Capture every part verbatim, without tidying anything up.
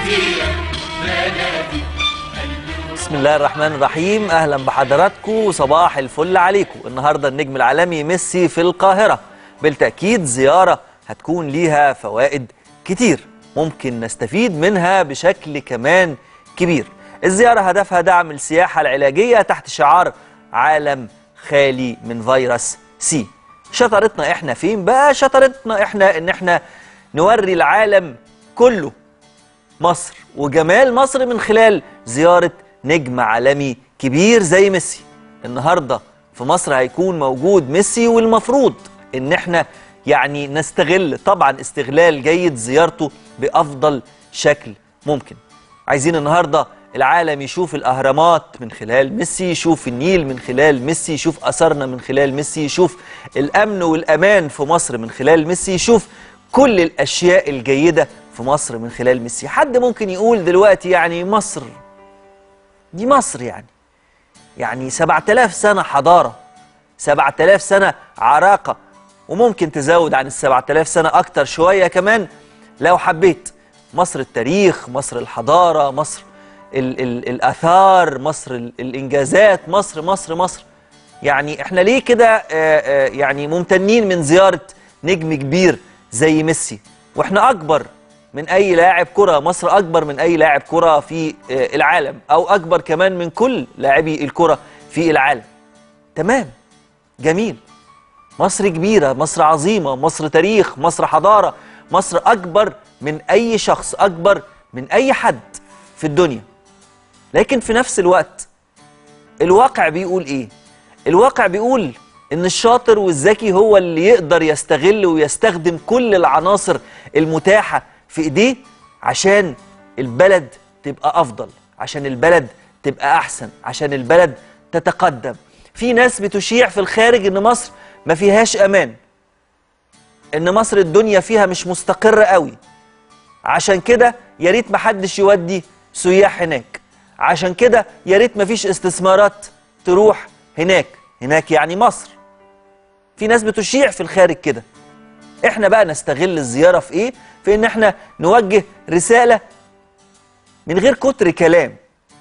بسم الله الرحمن الرحيم. اهلا بحضراتكم، صباح الفل عليكم. النهارده النجم العالمي ميسي في القاهره، بالتاكيد زياره هتكون ليها فوائد كتير ممكن نستفيد منها بشكل كمان كبير. الزياره هدفها دعم السياحه العلاجيه تحت شعار عالم خالي من فيروس سي. شطارتنا احنا فين بقى؟ شطارتنا احنا ان احنا نوري العالم كله مصر وجمال مصر من خلال زياره نجم عالمي كبير زي ميسي. النهارده في مصر هيكون موجود ميسي، والمفروض ان احنا يعني نستغل طبعا استغلال جيد زيارته بافضل شكل ممكن. عايزين النهارده العالم يشوف الاهرامات من خلال ميسي، يشوف النيل من خلال ميسي، يشوف اثارنا من خلال ميسي، يشوف الامن والامان في مصر من خلال ميسي، يشوف كل الاشياء الجيده في مصر من خلال ميسي. حد ممكن يقول دلوقتي يعني مصر دي مصر يعني يعني سبعة آلاف سنة حضارة، سبعة آلاف سنة عراقة، وممكن تزود عن السبعة آلاف سنة أكتر شوية كمان لو حبيت. مصر التاريخ، مصر الحضارة، مصر ال ال الآثار، مصر ال الإنجازات، مصر مصر مصر. يعني إحنا ليه كده يعني ممتنين من زيارة نجم كبير زي ميسي وإحنا أكبر من أي لاعب كرة؟ مصر أكبر من أي لاعب كرة في العالم، أو أكبر كمان من كل لاعبي الكرة في العالم. تمام، جميل. مصر كبيرة، مصر عظيمة، مصر تاريخ، مصر حضارة، مصر أكبر من أي شخص، أكبر من أي حد في الدنيا. لكن في نفس الوقت الواقع بيقول إيه؟ الواقع بيقول إن الشاطر والذكي هو اللي يقدر يستغل ويستخدم كل العناصر المتاحة في ايديه عشان البلد تبقى افضل، عشان البلد تبقى احسن، عشان البلد تتقدم. في ناس بتشيع في الخارج ان مصر ما فيهاش امان، ان مصر الدنيا فيها مش مستقرة قوي، عشان كده يا ريت ما حدش يودي سياح هناك، عشان كده يا ريت ما فيش استثمارات تروح هناك. هناك يعني مصر. في ناس بتشيع في الخارج كده. احنا بقى نستغل الزيارة في ايه؟ في ان احنا نوجه رسالة من غير كتر كلام،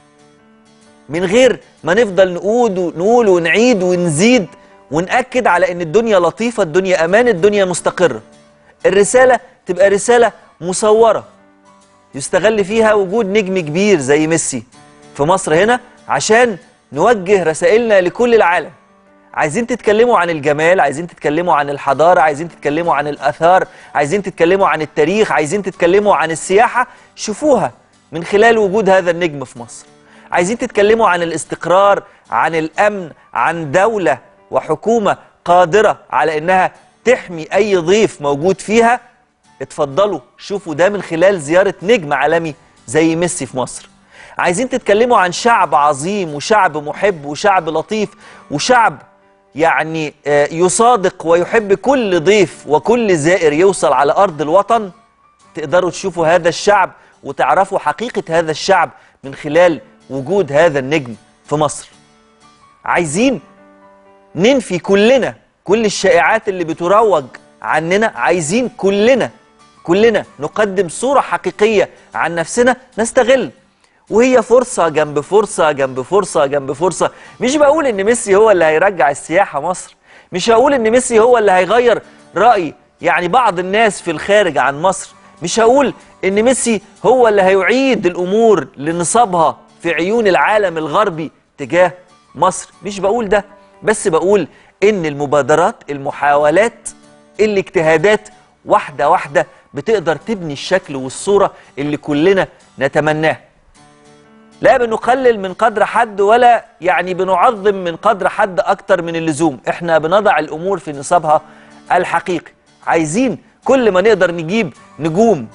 من غير ما نفضل نقول ونقول ونعيد ونزيد ونأكد على ان الدنيا لطيفة، الدنيا امان، الدنيا مستقرة. الرسالة تبقى رسالة مصورة يستغل فيها وجود نجم كبير زي ميسي في مصر هنا عشان نوجه رسائلنا لكل العالم. عايزين تتكلموا عن الجمال، عايزين تتكلموا عن الحضارة، عايزين تتكلموا عن الآثار، عايزين تتكلموا عن التاريخ، عايزين تتكلموا عن السياحة، شوفوها من خلال وجود هذا النجم في مصر. عايزين تتكلموا عن الاستقرار، عن الأمن، عن دولة وحكومة قادرة على إنها تحمي أي ضيف موجود فيها، اتفضلوا شوفوا ده من خلال زيارة نجم عالمي زي ميسي في مصر. عايزين تتكلموا عن شعب عظيم وشعب محب وشعب لطيف وشعب يعني يصادق ويحب كل ضيف وكل زائر يوصل على أرض الوطن. تقدروا تشوفوا هذا الشعب وتعرفوا حقيقة هذا الشعب من خلال وجود هذا النجم في مصر. عايزين ننفي كلنا كل الشائعات اللي بتروج عننا، عايزين كلنا كلنا نقدم صورة حقيقية عن نفسنا نستغل، وهي فرصة جنب فرصة جنب فرصة جنب فرصة. مش بقول إن ميسي هو اللي هيرجع السياحة مصر، مش هقول إن ميسي هو اللي هيغير رأي يعني بعض الناس في الخارج عن مصر، مش هقول إن ميسي هو اللي هيعيد الأمور لنصابها في عيون العالم الغربي تجاه مصر، مش بقول ده. بس بقول إن المبادرات، المحاولات، الاجتهادات واحدة واحدة بتقدر تبني الشكل والصورة اللي كلنا نتمناه. لا بنقلل من قدر حد ولا يعني بنعظم من قدر حد أكتر من اللزوم، احنا بنضع الأمور في نصابها الحقيقي. عايزين كل ما نقدر نجيب نجوم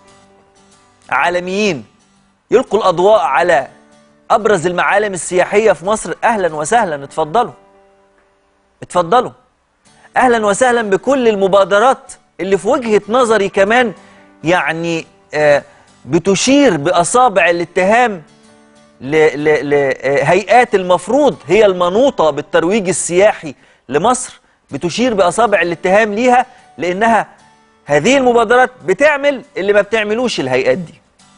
عالميين يلقوا الأضواء على أبرز المعالم السياحية في مصر، أهلا وسهلا، اتفضلوا اتفضلوا. أهلا وسهلا بكل المبادرات اللي في وجهة نظري كمان يعني آه بتشير بأصابع الاتهام لهيئات المفروض هي المنوطة بالترويج السياحي لمصر، بتشير بأصابع الاتهام ليها لأنها هذه المبادرات بتعمل اللي ما بتعملوش الهيئات دي.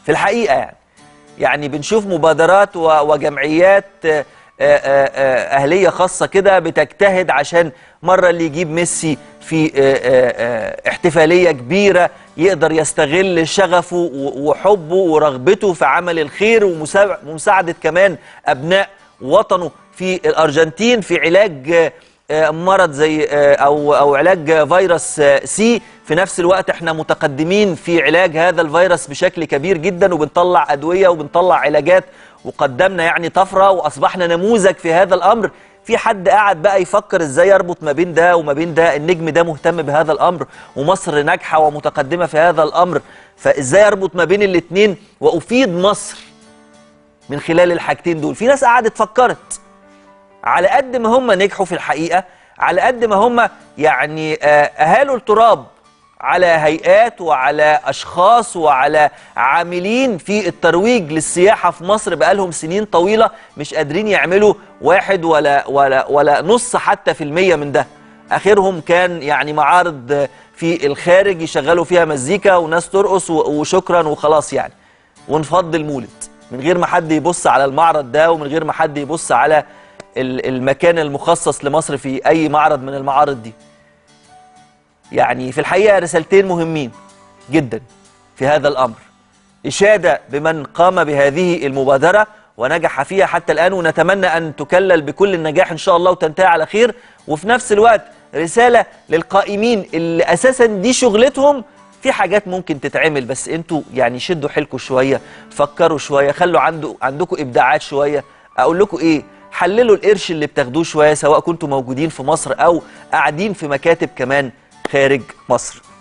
في الحقيقة يعني يعني بنشوف مبادرات وجمعيات أهلية خاصة كده بتجتهد عشان مرة اللي يجيب ميسي في احتفالية كبيرة يقدر يستغل شغفه وحبه ورغبته في عمل الخير ومساعدة كمان أبناء وطنه في الأرجنتين في علاج مرض زي أو أو علاج فيروس سي. في نفس الوقت احنا متقدمين في علاج هذا الفيروس بشكل كبير جدا وبنطلع أدوية وبنطلع علاجات وقدمنا يعني طفرة وأصبحنا نموذج في هذا الأمر. في حد قاعد بقى يفكر ازاي يربط ما بين ده وما بين ده؟ النجم ده مهتم بهذا الأمر ومصر ناجحة ومتقدمة في هذا الأمر، فازاي اربط ما بين الاتنين وأفيد مصر من خلال الحاجتين دول؟ في ناس قعدت فكرت على قد ما هم نجحوا في الحقيقة، على قد ما هم يعني أهالوا التراب على هيئات وعلى أشخاص وعلى عاملين في الترويج للسياحة في مصر بقالهم سنين طويلة مش قادرين يعملوا واحد ولا ولا ولا نص حتى في المية من ده. آخرهم كان يعني معارض في الخارج يشغلوا فيها مزيكا وناس ترقص وشكرا وخلاص يعني، ونفض المولد من غير ما حد يبص على المعرض ده ومن غير ما حد يبص على المكان المخصص لمصر في أي معرض من المعارض دي. يعني في الحقيقة رسالتين مهمين جدا في هذا الأمر، إشادة بمن قام بهذه المبادرة ونجح فيها حتى الآن ونتمنى أن تكلل بكل النجاح إن شاء الله وتنتهي على خير، وفي نفس الوقت رسالة للقائمين اللي أساسا دي شغلتهم. في حاجات ممكن تتعمل بس انتوا يعني شدوا حيلكم شوية، فكروا شوية، خلوا عنده عندكم إبداعات شوية. أقول لكم إيه؟ حللوا القرش اللي بتاخدوه شوية سواء كنتوا موجودين في مصر أو قاعدين في مكاتب كمان خارج مصر.